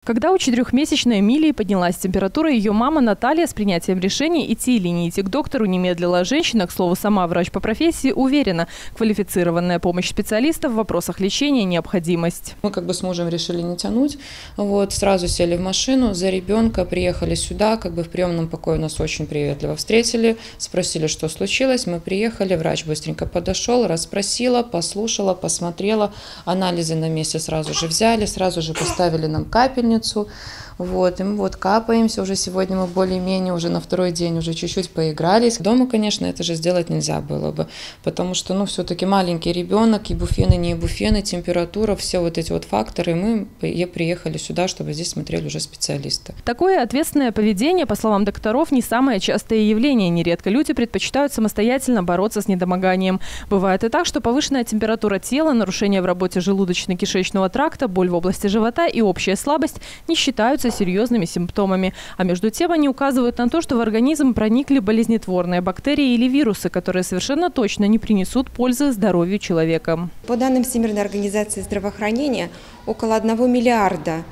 Когда у 4-месячной Эмилии поднялась температура, ее мама Наталья с принятием решения идти или не идти к доктору не медлила. Женщина, к слову, сама врач по профессии, уверена, квалифицированная помощь специалистов в вопросах лечения – необходимость. Мы с мужем решили не тянуть, сразу сели в машину за ребенка, приехали сюда, в приемном покое нас очень приветливо встретили, спросили, что случилось, мы приехали, врач быстренько подошел, расспросила, послушала, посмотрела, анализы на месте сразу же взяли, сразу же поставили нам капельницу. И мы капаемся, уже сегодня мы более-менее, уже на второй день уже чуть-чуть поигрались. Дома, конечно, это же сделать нельзя было бы, потому что, все-таки маленький ребенок, ибуфены, не ибуфены, температура, все эти факторы, мы приехали сюда, чтобы здесь смотрели уже специалисты. Такое ответственное поведение, по словам докторов, не самое частое явление. Нередко люди предпочитают самостоятельно бороться с недомоганием. Бывает и так, что повышенная температура тела, нарушение в работе желудочно-кишечного тракта, боль в области живота и общая слабость не считаются серьезными симптомами. А между тем они указывают на то, что в организм проникли болезнетворные бактерии или вирусы, которые совершенно точно не принесут пользы здоровью человека. По данным Всемирной организации здравоохранения, около 1 миллиарда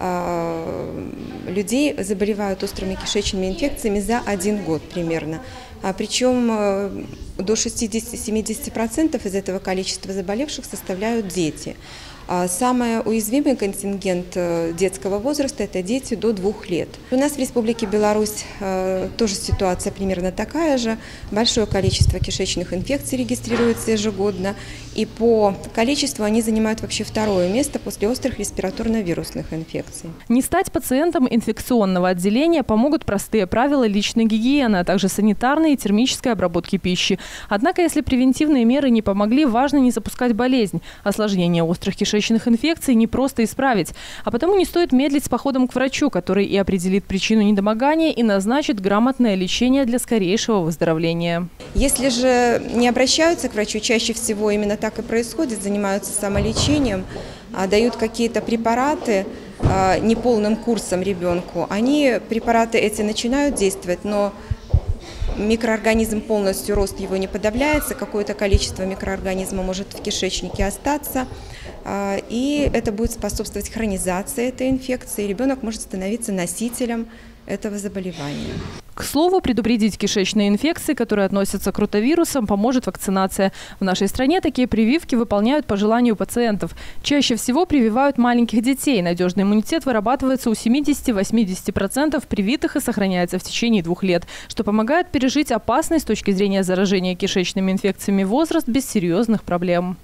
людей заболевают острыми кишечными инфекциями за 1 год примерно. Причем до 60-70% из этого количества заболевших составляют дети. Самый уязвимый контингент детского возраста – это дети до 2 лет. У нас в Республике Беларусь тоже ситуация примерно такая же. Большое количество кишечных инфекций регистрируется ежегодно. И по количеству они занимают вообще 2-е место после острых респираторно-вирусных инфекций. Не стать пациентом инфекционного отделения помогут простые правила личной гигиены, а также санитарной и термической обработки пищи. Однако, если превентивные меры не помогли, важно не запускать болезнь. Осложнение острых кишечных инфекций не просто исправить. А потому не стоит медлить с походом к врачу, который и определит причину недомогания и назначит грамотное лечение для скорейшего выздоровления. Если же не обращаются к врачу, чаще всего именно так и происходит, занимаются самолечением, дают какие-то препараты неполным курсом ребенку. Препараты эти начинают действовать, но микроорганизм полностью, рост его не подавляется, какое-то количество микроорганизма может в кишечнике остаться, и это будет способствовать хронизации этой инфекции, и ребенок может становиться носителем этого заболевания. К слову, предупредить кишечные инфекции, которые относятся к ротавирусам, поможет вакцинация. В нашей стране такие прививки выполняют по желанию пациентов. Чаще всего прививают маленьких детей. Надежный иммунитет вырабатывается у 70-80% привитых и сохраняется в течение 2 лет, что помогает пережить опасный с точки зрения заражения кишечными инфекциями возраст без серьезных проблем.